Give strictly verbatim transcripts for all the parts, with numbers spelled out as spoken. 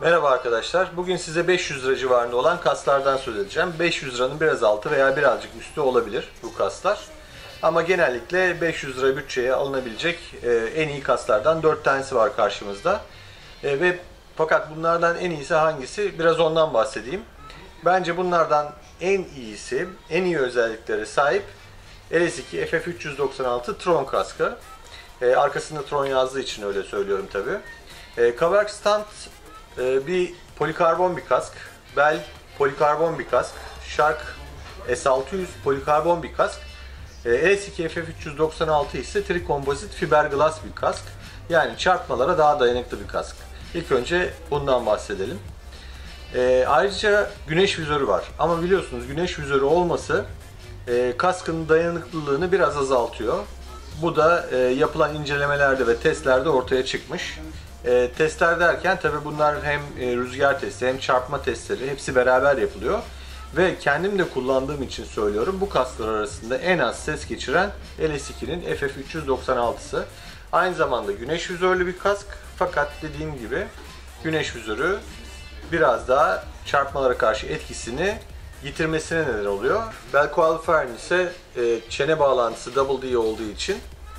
Merhaba arkadaşlar. Bugün size beş yüz lira civarında olan kaslardan söz edeceğim. beş yüz liranın biraz altı veya birazcık üstü olabilir bu kaslar. Ama genellikle beş yüz lira bütçeye alınabilecek en iyi kaslardan dört tanesi var karşımızda. Ve fakat bunlardan en iyisi hangisi? Biraz ondan bahsedeyim. Bence bunlardan en iyisi, en iyi özelliklere sahip L S iki F F üç yüz doksan altı Tron kaskı. Arkasında Tron yazdığı için öyle söylüyorum tabi. Cover stand bir polikarbon bir kask, bel polikarbon bir kask, Shark S altı yüz polikarbon bir kask, L S iki F F üç yüz doksan altı ise trikomposit fiberglass bir kask. Yani çarpmalara daha dayanıklı bir kask. İlk önce bundan bahsedelim. E, ayrıca güneş vizörü var. Ama biliyorsunuz güneş vizörü olması e, kaskın dayanıklılığını biraz azaltıyor. Bu da e, yapılan incelemelerde ve testlerde ortaya çıkmış. E, testler derken tabi bunlar hem e, rüzgar testi hem çarpma testleri hepsi beraber yapılıyor. Ve kendim de kullandığım için söylüyorum, bu kasklar arasında en az ses geçiren L S iki'nin F F üç yüz doksan altısı. Aynı zamanda güneş vizörlü bir kask, fakat dediğim gibi güneş vizörü biraz daha çarpmalara karşı etkisini yitirmesine neden oluyor. Bel Qualifier'in ise e, çene bağlantısı Double D olduğu için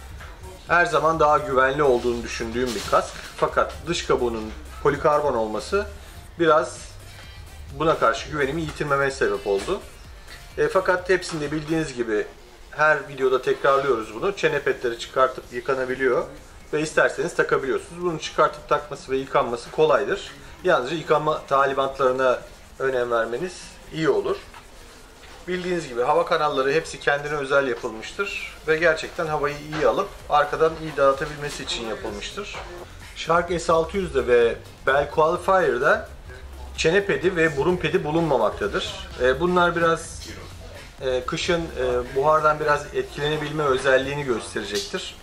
her zaman daha güvenli olduğunu düşündüğüm bir kask. Fakat dış kabuğunun polikarbon olması biraz buna karşı güvenimi yitirmeme sebep oldu. E, fakat hepsinde bildiğiniz gibi her videoda tekrarlıyoruz bunu. Çene petleri çıkartıp yıkanabiliyor ve isterseniz takabiliyorsunuz. Bunu çıkartıp takması ve yıkanması kolaydır. Yalnızca yıkanma talimatlarına önem vermeniz iyi olur. Bildiğiniz gibi hava kanalları hepsi kendine özel yapılmıştır ve gerçekten havayı iyi alıp arkadan iyi dağıtabilmesi için yapılmıştır. Shark S altı yüz'de ve Bel Qualifier'da çene pedi ve burun pedi bulunmamaktadır. Bunlar biraz kışın buhardan biraz etkilenebilme özelliğini gösterecektir.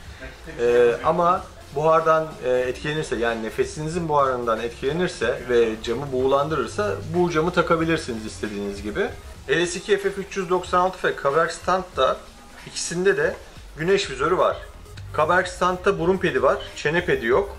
Ama buhardan etkilenirse, yani nefesinizin buharından etkilenirse ve camı buğulandırırsa bu camı takabilirsiniz istediğiniz gibi. L S iki F F üç yüz doksan altı ve Cover Stand'da ikisinde de güneş vizörü var. Cover Stand'da burun pedi var, çene pedi yok.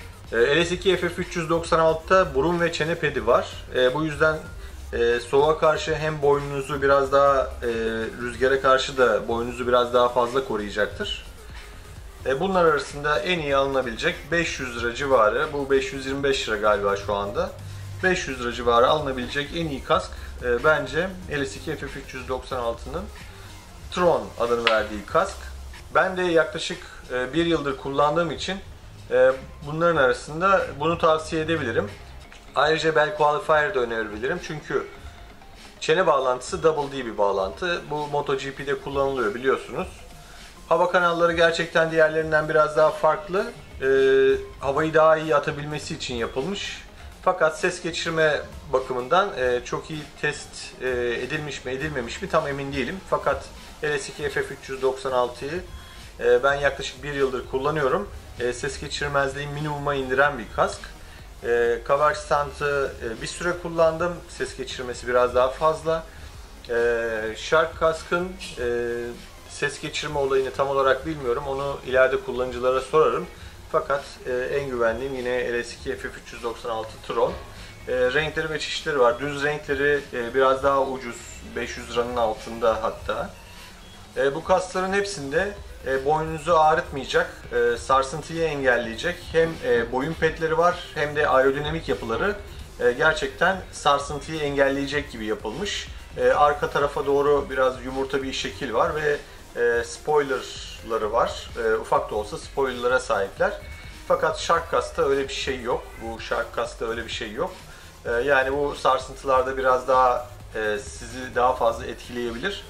L S iki F F üç yüz doksan altı'da burun ve çene pedi var. Bu yüzden soğuğa karşı hem boynunuzu biraz daha, rüzgara karşı da boynunuzu biraz daha fazla koruyacaktır. Bunlar arasında en iyi alınabilecek beş yüz lira civarı, bu beş yüz yirmi beş lira galiba şu anda. beş yüz lira civarı alınabilecek en iyi kask e, bence L S iki F F üç yüz doksan altı'nın Tron adını verdiği kask. Ben de yaklaşık e, bir yıldır kullandığım için e, bunların arasında bunu tavsiye edebilirim. Ayrıca Bel Qualifier'da önerebilirim çünkü çene bağlantısı Double D bir bağlantı. Bu MotoGP'de kullanılıyor biliyorsunuz. Hava kanalları gerçekten diğerlerinden biraz daha farklı. E, havayı daha iyi atabilmesi için yapılmış. Fakat ses geçirme bakımından e, çok iyi test e, edilmiş mi edilmemiş mi tam emin değilim. Fakat L S iki F F üç yüz doksan altı'yı e, ben yaklaşık bir yıldır kullanıyorum. E, ses geçirmezliği minimuma indiren bir kask. E, Cover Stand'ı e, bir süre kullandım. Ses geçirmesi biraz daha fazla. E, Shark kaskın e, ses geçirme olayını tam olarak bilmiyorum. Onu ileride kullanıcılara sorarım. Fakat e, en güvenliğim yine L S iki F F üç yüz doksan altı Tron. E, renkleri ve çeşitleri var. Düz renkleri e, biraz daha ucuz, beş yüz liranın altında hatta. E, bu kaskların hepsinde e, boynunuzu ağrıtmayacak, e, sarsıntıyı engelleyecek hem e, boyun pedleri var hem de aerodinamik yapıları e, gerçekten sarsıntıyı engelleyecek gibi yapılmış. E, arka tarafa doğru biraz yumurta bir şekil var ve e, spoilerları var. E, ufak da olsa spoilerlara sahipler. Fakat Shark kaskta öyle bir şey yok. Bu Shark kaskta öyle bir şey yok. E, yani bu sarsıntılarda biraz daha e, sizi daha fazla etkileyebilir.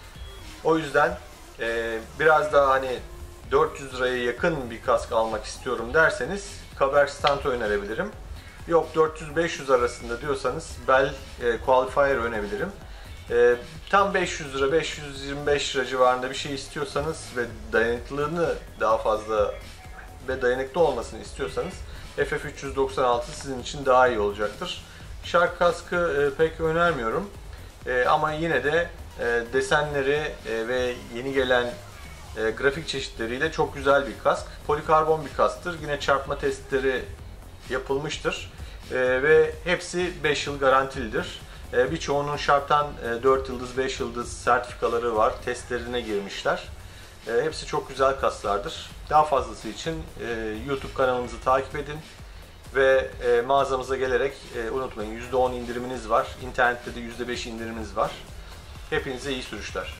O yüzden e, biraz daha hani dört yüz liraya yakın bir kask almak istiyorum derseniz Cover Stand'ı önerebilirim. Yok dört yüz beş yüz arasında diyorsanız Bel e, Qualifier önerebilirim. E, tam beş yüz lira, beş yüz yirmi beş lira civarında bir şey istiyorsanız ve dayanıklılığını daha fazla ve dayanıklı olmasını istiyorsanız F F üç yüz doksan altı sizin için daha iyi olacaktır. Shark kaskı e, pek önermiyorum e, ama yine de e, desenleri e, ve yeni gelen e, grafik çeşitleriyle çok güzel bir kask. Polikarbon bir kasktır. Yine çarpma testleri yapılmıştır. E, ve hepsi beş yıl garantilidir. E, birçoğunun Sharp'tan e, dört yıldız, beş yıldız sertifikaları var. Testlerine girmişler. E, hepsi çok güzel kaslardır. Daha fazlası için e, YouTube kanalımızı takip edin ve e, mağazamıza gelerek e, unutmayın yüzde on indiriminiz var. İnternette de yüzde beş indiriminiz var. Hepinize iyi sürüşler.